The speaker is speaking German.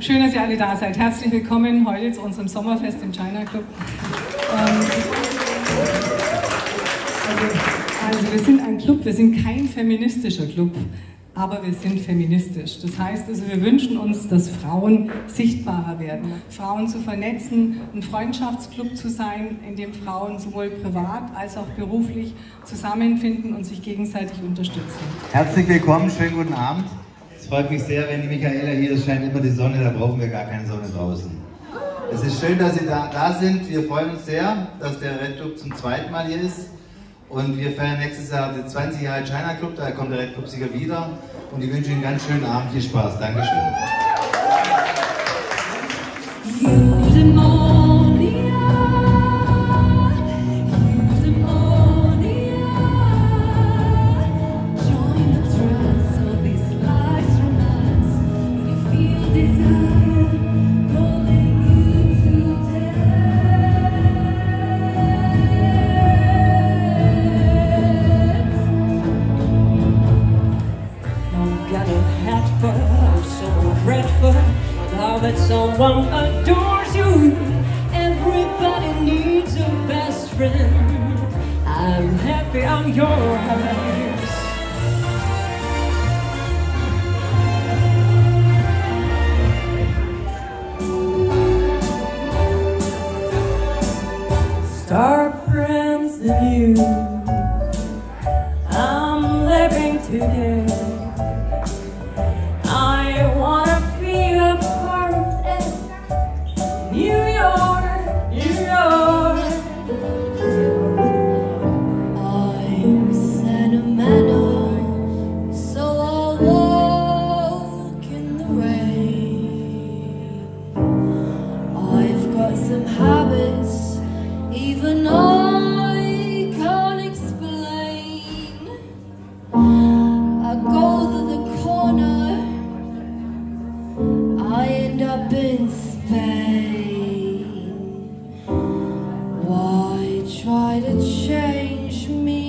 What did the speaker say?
schön, dass ihr alle da seid. Herzlich willkommen heute zu unserem Sommerfest im China Club. Also wir sind ein Club, wir sind kein feministischer Club, aber wir sind feministisch. Das heißt also, wir wünschen uns, dass Frauen sichtbarer werden, Frauen zu vernetzen, ein Freundschaftsclub zu sein, in dem Frauen sowohl privat als auch beruflich zusammenfinden und sich gegenseitig unterstützen. Herzlich willkommen, schönen guten Abend. Es freut mich sehr, wenn die Michaela hier ist, scheint immer die Sonne, da brauchen wir gar keine Sonne draußen. Es ist schön, dass Sie da sind. Wir freuen uns sehr, dass der Red Club zum zweiten Mal hier ist. Und wir feiern nächstes Jahr die 20 Jahre China Club, da kommt der Red Club sicher wieder. Und ich wünsche Ihnen einen ganz schönen Abend, viel Spaß. Dankeschön. That someone adores you. Everybody needs a best friend. I'm happy I'm yours. Star friends and you, I'm living today. I wanna be a part of it. New York, New York. I'm sentimental, so I'll walk in the rain. I've got some habits, even I can't explain. I go to the corner, I end up in Spain. Why try to change me?